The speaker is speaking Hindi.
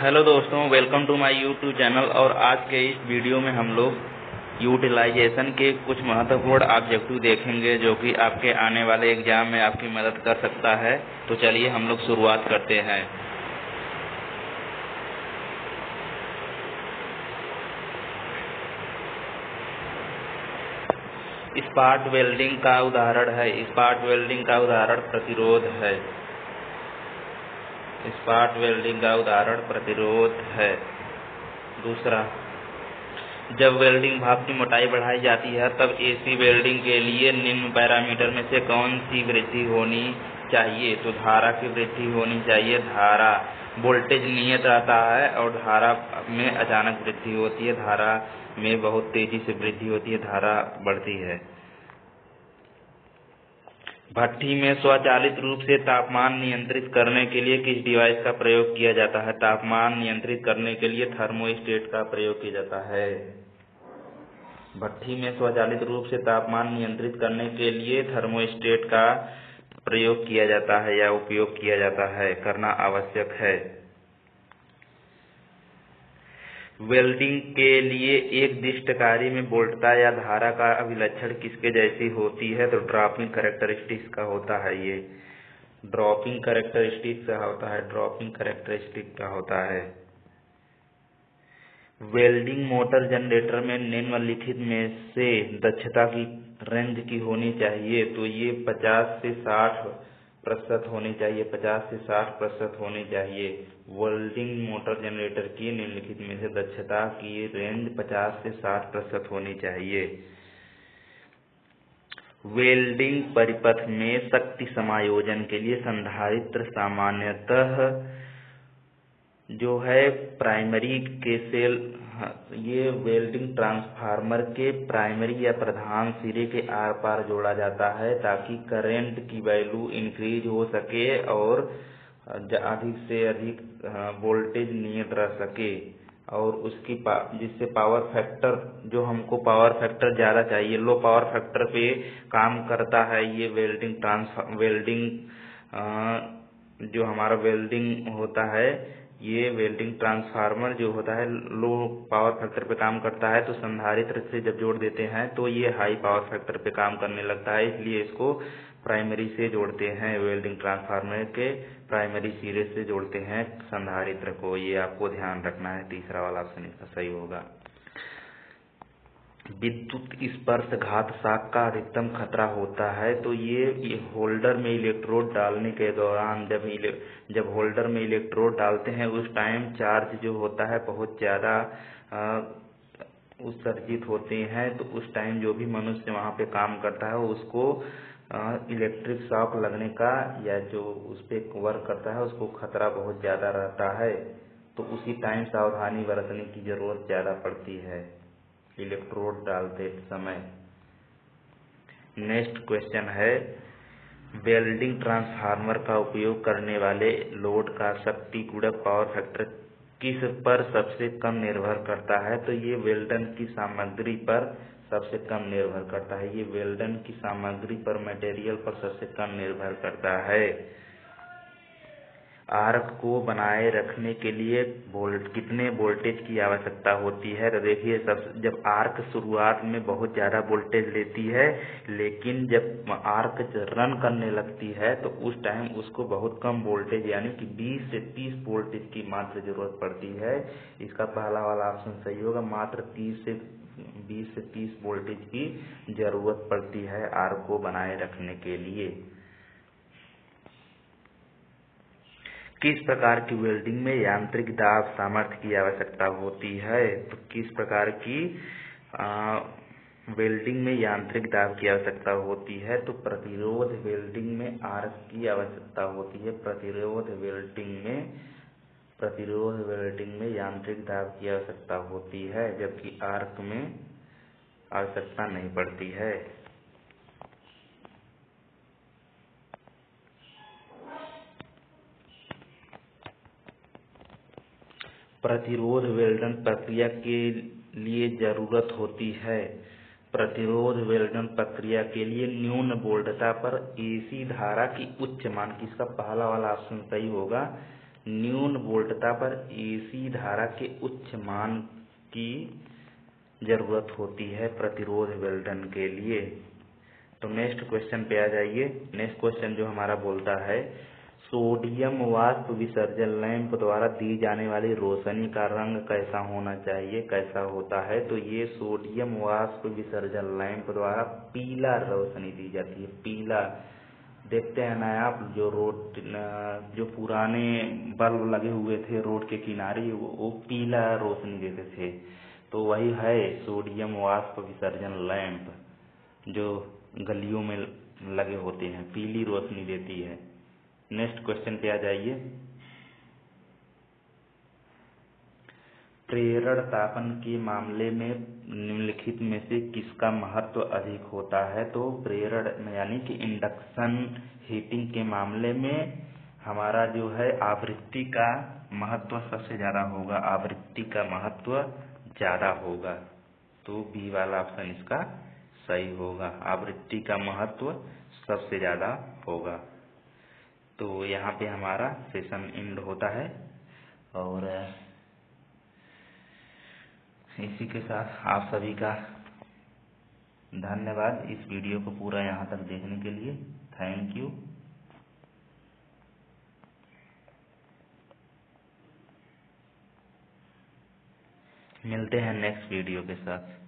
हेलो दोस्तों, welcome to my YouTube channel. और आज के इस वीडियो में हम लोग यूटिलाइजेशन के कुछ महत्वपूर्ण ऑब्जेक्टिव देखेंगे जो कि आपके आने वाले एग्जाम में आपकी मदद कर सकता है। तो चलिए हम लोग शुरुआत करते हैं। स्पॉट वेल्डिंग का उदाहरण है। स्पॉट वेल्डिंग का उदाहरण प्रतिरोध है। स्पॉट वेल्डिंग का उदाहरण प्रतिरोध है। दूसरा, जब वेल्डिंग भाप की मोटाई बढ़ाई जाती है तब एसी वेल्डिंग के लिए निम्न पैरामीटर में से कौन सी वृद्धि होनी चाहिए? तो धारा की वृद्धि होनी चाहिए। धारा वोल्टेज नियत रहता है और धारा में अचानक वृद्धि होती है। धारा में बहुत तेजी से वृद्धि होती है, धारा बढ़ती है। भट्ठी में स्वचालित रूप से तापमान नियंत्रित करने के लिए किस डिवाइस का प्रयोग किया जाता है? तापमान नियंत्रित करने के लिए थर्मोस्टेट का प्रयोग किया जाता है। भट्ठी में स्वचालित रूप से तापमान नियंत्रित करने के लिए थर्मोस्टेट का प्रयोग किया जाता है या उपयोग किया जाता है, करना आवश्यक है। वेल्डिंग के लिए एक दिष्ट कार्य में वोल्टता या धारा का अभिलक्षण किसके जैसी होती है? तो ड्रॉपिंग कैरेक्टरिस्टिक्स का होता है। ये ड्रॉपिंग कैरेक्टरिस्टिक्स का होता है। ड्रॉपिंग कैरेक्टरिस्टिक का होता है। वेल्डिंग मोटर जनरेटर में निम्नलिखित में से दक्षता की रेंज की होनी चाहिए? तो ये 50 से 60% होनी चाहिए। 50 से 60% होनी चाहिए। वेल्डिंग मोटर जनरेटर की निम्नलिखित में से दक्षता की रेंज 50 से 60% होनी चाहिए। वेल्डिंग परिपथ में शक्ति समायोजन के लिए संधारित्र सामान्यतः जो है प्राइमरी के सेल, ये वेल्डिंग ट्रांसफार्मर के प्राइमरी या प्रधान सिरे के आर पार जोड़ा जाता है ताकि करंट की वैल्यू इंक्रीज हो सके और अधिक से अधिक वोल्टेज नियत रह सके। और उसकी जिससे पावर फैक्टर, जो हमको पावर फैक्टर ज़्यादा चाहिए, लो पावर फैक्टर पे काम करता है ये वेल्डिंग जो हमारा वेल्डिंग होता है, ये वेल्डिंग ट्रांसफार्मर जो होता है लो पावर फैक्टर पे काम करता है। तो संधारित्र से जब जोड़ देते हैं तो ये हाई पावर फैक्टर पे काम करने लगता है, इसलिए इसको प्राइमरी से जोड़ते हैं। वेल्डिंग ट्रांसफार्मर के प्राइमरी सिरे से जोड़ते हैं संधारित्र को। ये आपको ध्यान रखना है। तीसरा वाला ऑप्शन इसका सही होगा। विद्युत स्पर्शघात शाक का अधिकतम खतरा होता है? तो ये होल्डर में इलेक्ट्रोड डालने के दौरान, जब होल्डर में इलेक्ट्रोड डालते हैं उस टाइम चार्ज जो होता है बहुत ज़्यादा उत्सर्जित होते हैं। तो उस टाइम जो भी मनुष्य वहाँ पे काम करता है उसको इलेक्ट्रिक शॉक लगने का या जो उस पर वर्क करता है उसको खतरा बहुत ज़्यादा रहता है। तो उसी टाइम सावधानी बरतने की ज़रूरत ज़्यादा पड़ती है इलेक्ट्रोड डालते समय। नेक्स्ट क्वेश्चन है, वेल्डिंग ट्रांसफार्मर का उपयोग करने वाले लोड का शक्ति गुणक पावर फैक्टर किस पर सबसे कम निर्भर करता है? तो ये वेल्डन की सामग्री पर सबसे कम निर्भर करता है। ये वेल्डन की सामग्री पर, मटेरियल पर सबसे कम निर्भर करता है। आर्क को बनाए रखने के लिए कितने वोल्टेज की आवश्यकता होती है? तो देखिए, जब आर्क शुरुआत में बहुत ज़्यादा वोल्टेज लेती है, लेकिन जब आर्क रन करने लगती है तो उस टाइम उसको बहुत कम वोल्टेज यानी कि 20 से 30 वोल्टेज की मात्र ज़रूरत पड़ती है। इसका पहला वाला ऑप्शन सही होगा। मात्र 20 से 30 वोल्टेज की ज़रूरत पड़ती है आर्क को बनाए रखने के लिए। किस प्रकार की वेल्डिंग में यांत्रिक दाब सामर्थ्य की आवश्यकता होती है? तो किस प्रकार की वेल्डिंग में यांत्रिक दाब की आवश्यकता होती है? तो प्रतिरोध वेल्डिंग में आर्क की आवश्यकता होती है। प्रतिरोध वेल्डिंग में यांत्रिक दाब की आवश्यकता होती है, जबकि आर्क में आवश्यकता नहीं पड़ती है। प्रतिरोध वेल्डन प्रक्रिया के लिए जरूरत होती है। प्रतिरोध वेल्डन प्रक्रिया के लिए न्यून वोल्टता पर एसी धारा की उच्च मान, किसका पहला वाला ऑप्शन सही होगा। न्यून वोल्टता पर एसी धारा के उच्च मान की जरूरत होती है प्रतिरोध विघटन के लिए। तो नेक्स्ट क्वेश्चन पे आ जाइए। नेक्स्ट क्वेश्चन जो हमारा बोलता है, सोडियम वाष्प विसर्जन लैंप द्वारा दी जाने वाली रोशनी का रंग कैसा होना चाहिए, कैसा होता है। तो ये सोडियम वाष्प विसर्जन लैंप द्वारा पीला रोशनी दी जाती है। पीला देखते हैं ना आप, जो पुराने बल्ब लगे हुए थे रोड के किनारे, वो पीला रोशनी देते थे। तो वही है सोडियम वाष्प विसर्जन लैंप, जो गलियों में लगे होते हैं, पीली रोशनी देती है। नेक्स्ट क्वेश्चन पे आ जाइए। प्रेरण तापन के मामले में निम्नलिखित में से किसका महत्व अधिक होता है। तो प्रेरण यानी कि इंडक्शन हीटिंग के मामले में हमारा जो है आवृत्ति का महत्व सबसे ज्यादा होगा, आवृत्ति का महत्व ज्यादा होगा। तो बी वाला ऑप्शन इसका सही होगा, आवृत्ति का महत्व सबसे ज्यादा होगा। तो यहाँ पे हमारा सेशन एंड होता है और इसी के साथ आप सभी का धन्यवाद इस वीडियो को पूरा यहाँ तक देखने के लिए। Thank you. मिलते हैं नेक्स्ट वीडियो के साथ।